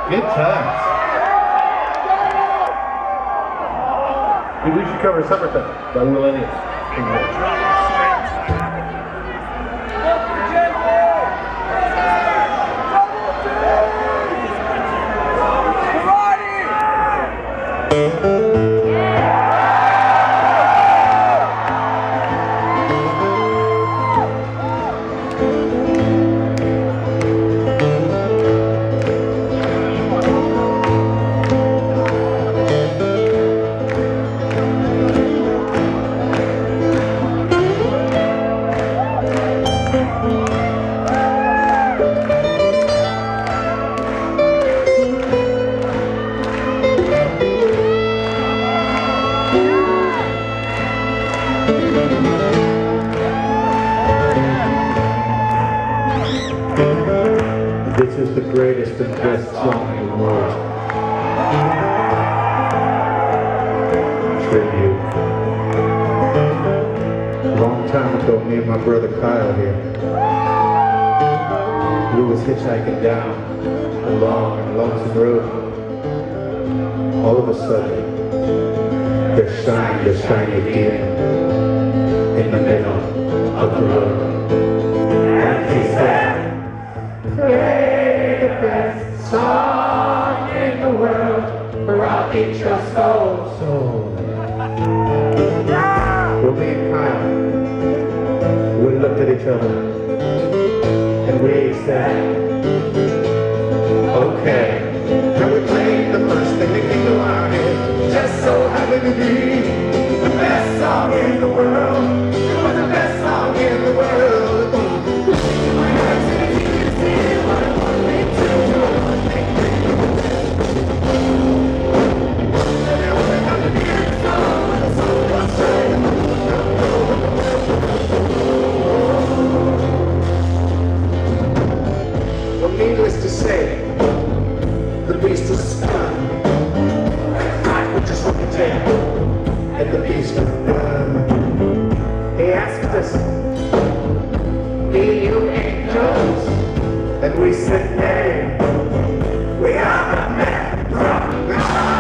Good times. Maybe we should cover Summertime by Will Elliott. This is the greatest and best song in the world. Tribute. A long time ago, me and my brother Kyle here, we was hitchhiking down a long and lonesome road. All of a sudden, there shined a shiny deer in the middle of the road. And he said, "Play the best song in the world, or I'll eat your soul." Well, me and Kyle, we looked at each other, and we said, "Okay." And we played the first thing that came to our head, just so happened to be the best song in the world. It was the best song in the world. Needless to say, the beast was spun. I would just look at him, and the beast was done. He asked us, "Be you angels?" And we said, "Nay, we are the men from God."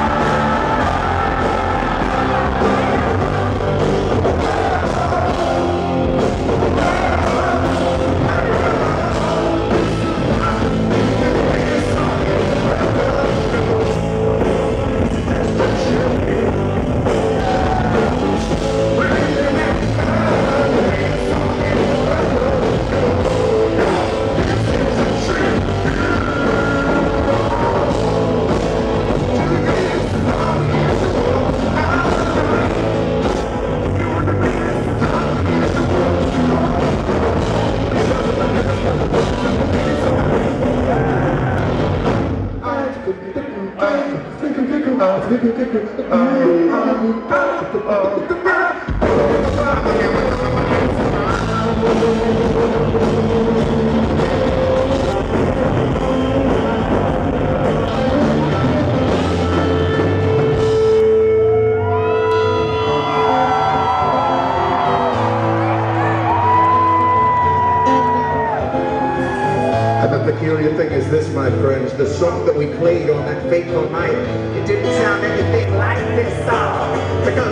And the peculiar thing is this, my friends, the song that we played on that fateful night, it didn't sound anything like this song, because